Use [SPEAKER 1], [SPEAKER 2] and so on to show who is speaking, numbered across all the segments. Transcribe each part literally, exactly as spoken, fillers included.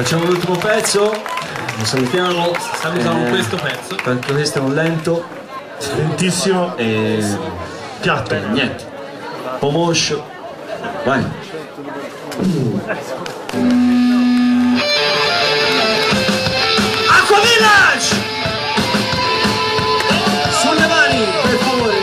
[SPEAKER 1] Facciamo l'ultimo pezzo, lo salutiamo.
[SPEAKER 2] Salutiamo
[SPEAKER 1] eh,
[SPEAKER 2] questo pezzo.
[SPEAKER 1] Perché questo è un lento, lentissimo e piatto, niente. Pomoscio. Vai. Acqua Village! Sulle mani, per favore.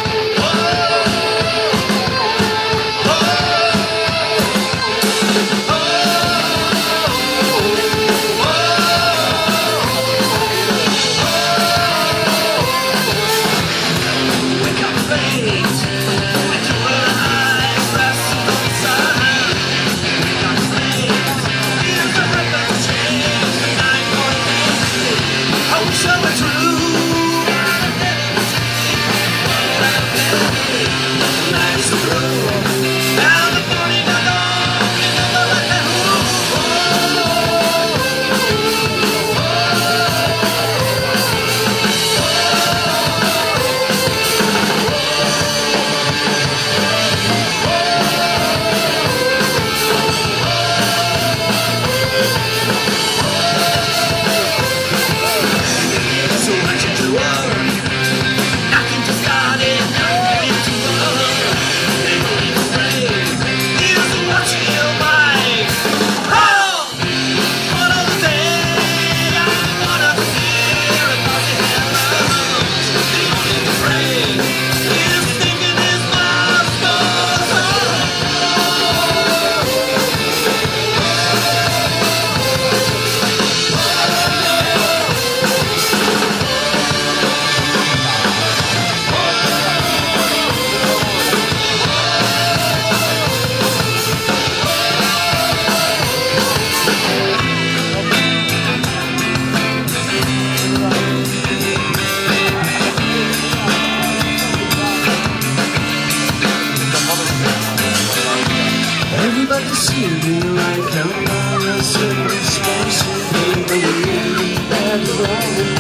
[SPEAKER 3] Everybody singing like a virus and responsible for the way that wrong.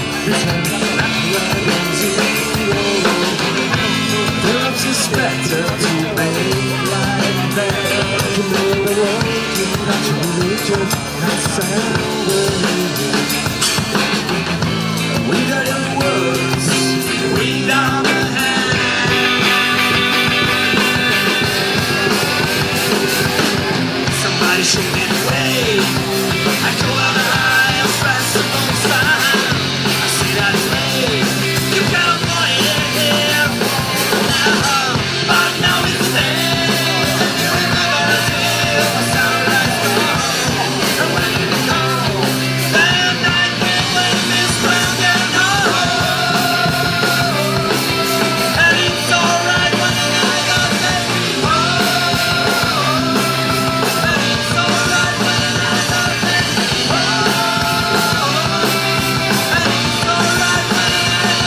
[SPEAKER 3] Perhaps it's better to make life better. To make the world to not to religion, not sound we got your words, we down the hand. Somebody show me the way. I go out high, I'm fast and on time. I see that it's late. You got a point here now, but now it's there. You remember the day the sunrise gone, and when you go, then I can't wait this round and home. And it's alright when I got that home. And it's alright when I got that home. And it's alright when I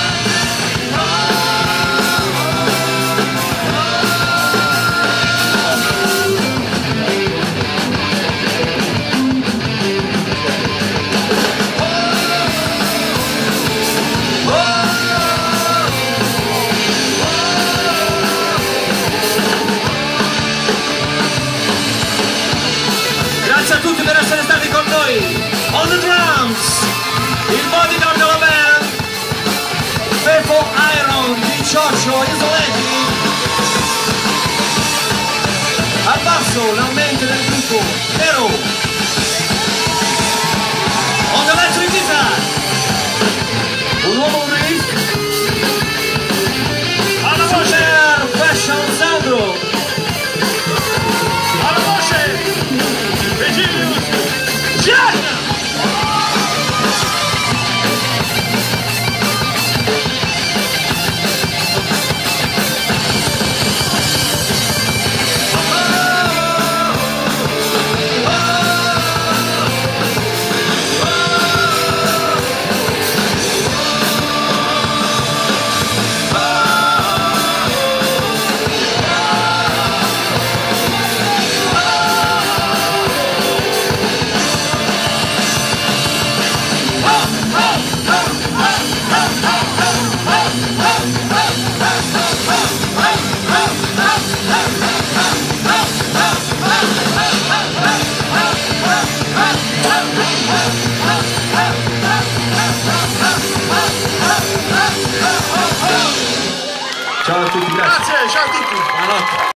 [SPEAKER 1] Grazie a tutti per essere stati con noi. On the drums, il bodyguard della band, Pepo Iron di Cioccio Isoletti. Al basso, la mente del gruppo, Nero. On the electric guitar, un uomo riff. Alla voce, Fashion Sandro. Alla voce, Virgilius Gianna. Oh, oh, oh. Ciao a tutti, grazie.
[SPEAKER 2] Grazie, ciao a tutti.
[SPEAKER 1] Buonanotte.